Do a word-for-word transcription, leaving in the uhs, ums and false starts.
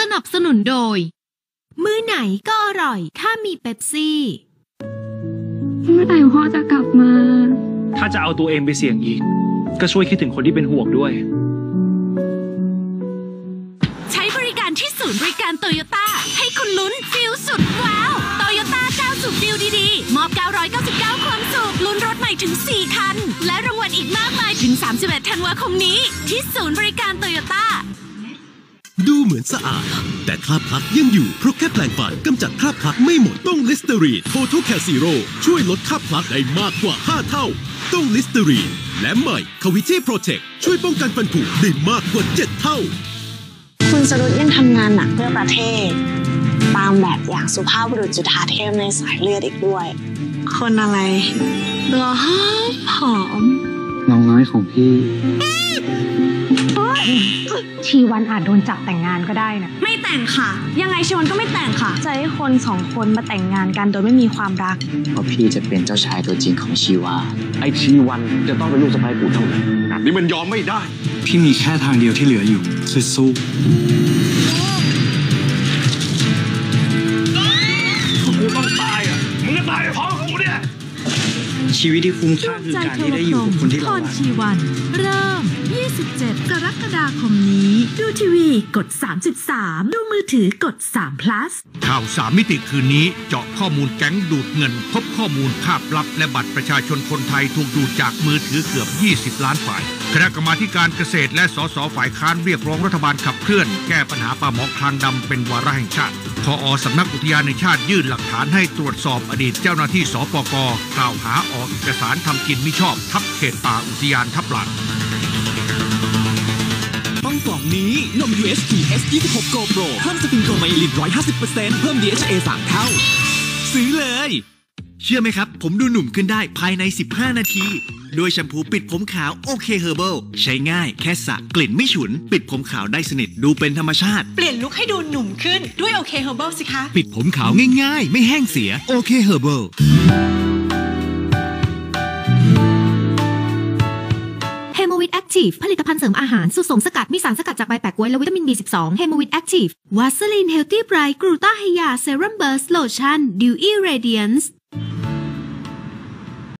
นับสนุนโดยมื้อไหนก็อร่อยถ้ามีเป๊ปซี่เมื่อไหร่พ่อจะกลับมาถ้าจะเอาตัวเองไปเสี่ยงอีกก็ช่วยคิดถึงคนที่เป็นห่วงด้วยใช้บริการที่ศูนย์บริการโตโยต้าให้คุณลุ้นฟิลสุดว้าวโตโยต้าก้าวสู่ฟิลดีๆมอบเก้าร้อยเก้าสิบเก้าความสุขลุ้นรถใหม่ถึงสี่คันและรางวัลอีกมากมายถึงสามสิบเอ็ดธันวาคมนี้ที่ศูนย์บริการโตโยต้าดูเหมือนสะอาดแต่คราบพลักยังอยู่เพราะแค่แปรงฟันกำจัดคราบพลักไม่หมดต้องลิสเตอรีนโทโทแคลซีโร่ช่วยลดคราบพลักได้มากกว่าห้าเท่าต้องลิสเตอรีนและใหม่คาวิตี้โปรเทคช่วยป้องกันฟันผุได้มากกว่าเจ็ดเท่าคุณสรุตยังทำงานหนักเพื่อประเทศตามแบบอย่างสุภาพบุรุษจุฑาเทพในสายเลือดอีกด้วยคนอะไรตัวหอมหอมน้องน้อยของพี่ชีวันอาจโดนจับแต่งงานก็ได้นะไม่แต่งค่ะยังไงชีวันก็ไม่แต่งค่ะจะให้คนสองคนมาแต่งงานกันโดยไม่มีความรักเพราะพี่จะเป็นเจ้าชายตัวจริงของชีวาไอชีวันจะต้องเป็นลูกสะใภ้ปู่เท่านั้นแบบนี้มันยอมไม่ได้พี่มีแค่ทางเดียวที่เหลืออยู่คือสู้กูต้องตายอ่ะมึงก็ตายพร้อมกับกูเนี่ยชีวิตที่คุ้มค่าคือการที่ได้อยู่กับคนที่เรารักชีวันเริ่มยี่สิบเจ็ดกรกฎาคมนี้ดูทีวีกดสามสิบสามดูมือถือกดสาม plus ข่าวสามมิติคืนนี้เจาะข้อมูลแก๊งดูดเงินพบข้อมูลภาพลับและบัตรประชาชนคนไทยถูกดูดจากมือถือเกือบยี่สิบล้านฝ่ายคณะกรรมาการเกษตรและสสฝ่ายค้านเรียกร้องรัฐบาลขับเคลื่อนแก้ปัญหาปลาหมอคลางดำเป็นวาระแห่งชาติผอ.สำนักอุทยานแห่งชาติยื่นหลักฐานให้ตรวจสอบอดีตเจ้าหน้าที่สปก.กล่าวหาออกเอกสารทำกินมิชอบทับเขตป่าอุทยานทับลานต้องกล่องนี้นม ยู เอช ที เอส ยี่สิบหก Go Pro เพิ่มสปริงโกไมลิน หนึ่งร้อยห้าสิบเปอร์เซ็นต์ เพิ่ม ดี เอช เอ สาม เท่าซื้อเลยเชื่อไหมครับผมดูหนุ่มขึ้นได้ภายในสิบห้านาทีด้วยแชมพูปิดผมขาวโอเคเฮอร์เบิลใช้ง่ายแค่สระกลิ่นไม่ฉุนปิดผมขาวได้สนิทดูเป็นธรรมชาติเปลี่ยนลุคให้ดูหนุ่มขึ้นด้วยโอเคเฮอร์เบิลสิคะปิดผมขาวง่ายๆไม่แห้งเสียโอเคเฮอร์เบิลเฮโมวิตแอคทีฟผลิตภัณฑ์เสริมอาหารสูตรสมสกัดมีสารสกัดจากใบแปะก๊วยและวิตามิน บี สิบสอง เฮโมวิตแอคทีฟวาสลีนเฮลตี้ไบรท์กลูตาไฮยาเซรั่มเบิร์สโลชั่นดิวอี้เรเดียนซ์